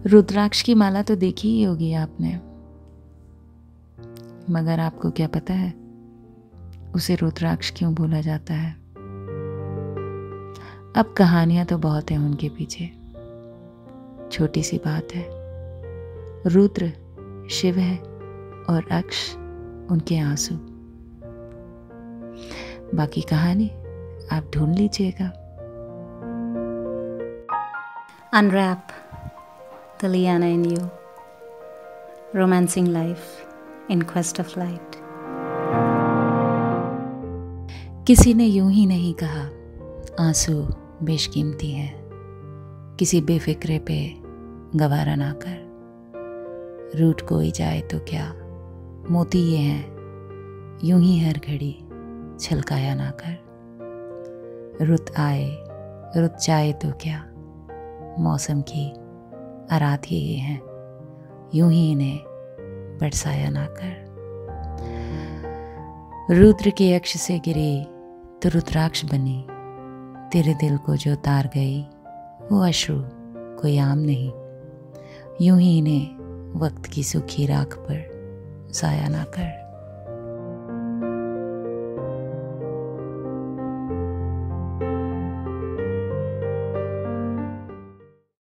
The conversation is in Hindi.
रुद्राक्ष की माला तो देखी ही होगी आपने, मगर आपको क्या पता है उसे रुद्राक्ष क्यों बोला जाता है? अब कहानियां तो बहुत हैं उनके पीछे। छोटी सी बात है, रुद्र शिव है और अक्ष उनके आंसू। बाकी कहानी आप ढूंढ लीजिएगा। Unwrap the liana in you, romancing life in quest of light. किसी ने यूं ही नहीं कहा आंसू बेशकीमती है, किसी बेफिक्रे पे गवारा ना कर। रूठ कोई जाए तो क्या, मोती ये हैं, यूं ही हर घड़ी छलकाया ना कर। रुत आए रुत जाए तो क्या, मौसम की आराध्य ये हैं, यूं ही इन्हें बरसाया ना कर। रुद्र के अक्ष से गिरी तो रुद्राक्ष बनी, तेरे दिल को जो तार गई वो अश्रु कोई आम नहीं। यूं ही इन्हें वक्त की सूखी राख पर साया ना कर।